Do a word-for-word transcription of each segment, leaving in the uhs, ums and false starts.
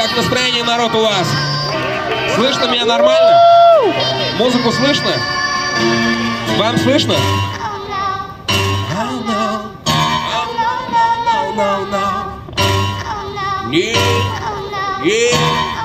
Как настроение, народ, у вас? Слышно меня нормально? Музыку слышно? Вам слышно? Нет, нет.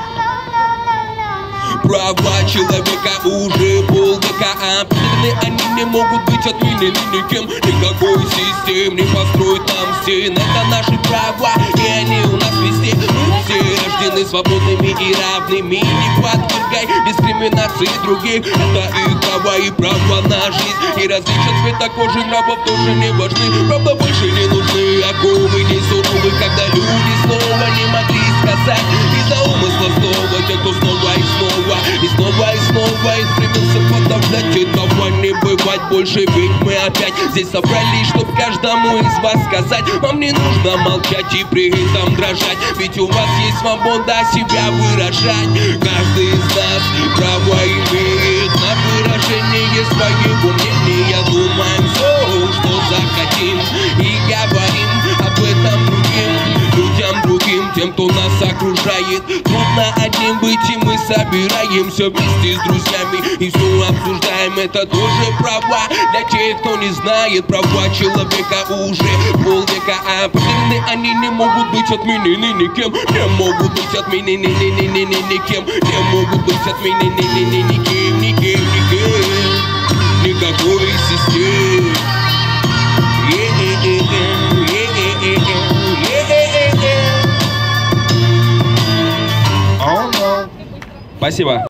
Права человека уже полвека определены, они не могут быть отменены никем. Никакой систем не построит нам стен. Это наши права, и они у нас везде. Мы все рождены свободными и равными. Не подвергай дискриминации других. Это их права и право на жизнь. И различия цвета кожи рабов тоже не важны. Правда больше не нужны оковы, не суровы, когда люди слова не могли сказать. Из-за умысла слова, те, кто снова и снова И снова и снова и стремился подавлять. Этого не бывать больше, ведь мы опять здесь собрались, чтоб каждому из вас сказать: вам не нужно молчать и при этом дрожать, ведь у вас есть свобода себя выражать. Каждый из нас право имеет на выражение своего мнения. Думаем все, что захотим, и говорим об этом другим людям, другим, тем, кто нас окружает. Трудно одним быть, и мы собираемся вместе с друзьями и все обсуждаем. Это тоже права для тех, кто не знает. Права человека уже полвека определены, они не могут быть отменены никем. Не могут быть отменены никем. Не могут быть отменены никем, никем, никем. Никакой системы. Спасибо.